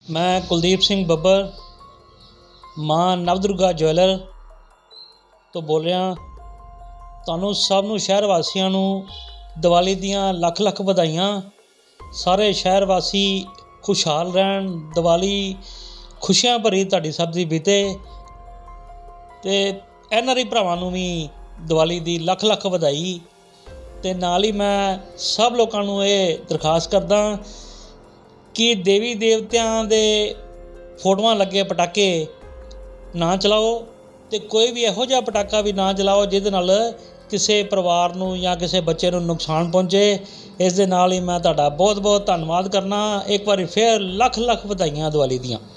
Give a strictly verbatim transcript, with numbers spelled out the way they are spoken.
मैं कुलदीप सिंह ਬੱਬਰ ਮਾਂ ਨਵਦੁਰਗਾ ਜਵੈਲਰ ਤੋਂ ਬੋਲ ਰਿਹਾ। ਤੁਹਾਨੂੰ ਸਭ ਨੂੰ ਸ਼ਹਿਰ ਵਾਸੀਆਂ ਨੂੰ ਦੀਵਾਲੀ ਦੀਆਂ ਲੱਖ ਲੱਖ ਵਧਾਈਆਂ। ਸਾਰੇ ਸ਼ਹਿਰ ਵਾਸੀ ਖੁਸ਼ਹਾਲ ਰਹਿਣ, ਦੀਵਾਲੀ ਖੁਸ਼ੀਆਂ ਭਰੀ ਤੁਹਾਡੀ ਸਭ ਦੀ ਬੀਤੇ। ਅਤੇ ਐਨ ਆਰ ਆਈ ਭਰਾਵਾਂ ਨੂੰ ਵੀ ਦੀਵਾਲੀ ਦੀ ਲੱਖ ਲੱਖ ਵਧਾਈ। ਅਤੇ ਨਾਲ ਹੀ ਮੈਂ ਸਭ ਲੋਕਾਂ ਨੂੰ ਇਹ ਦਰਖਾਸਤ ਕਰਦਾ ਕਿ ਦੇਵੀ ਦੇਵਤਿਆਂ ਦੇ ਫੋਟੋਆਂ ਲੱਗੇ ਪਟਾਕੇ ਨਾ ਚਲਾਓ ਅਤੇ ਕੋਈ ਵੀ ਇਹੋ ਜਿਹਾ ਪਟਾਕਾ ਵੀ ਨਾ ਚਲਾਓ ਜਿਹਦੇ ਨਾਲ ਕਿਸੇ ਪਰਿਵਾਰ ਨੂੰ ਜਾਂ ਕਿਸੇ ਬੱਚੇ ਨੂੰ ਨੁਕਸਾਨ ਪਹੁੰਚੇ। ਇਸ ਦੇ ਨਾਲ ਹੀ ਮੈਂ ਤੁਹਾਡਾ ਬਹੁਤ ਬਹੁਤ ਧੰਨਵਾਦ ਕਰਨਾ। ਇੱਕ ਵਾਰੀ ਫਿਰ ਲੱਖ ਲੱਖ ਵਧਾਈਆਂ ਦੀਵਾਲੀ ਦੀਆਂ।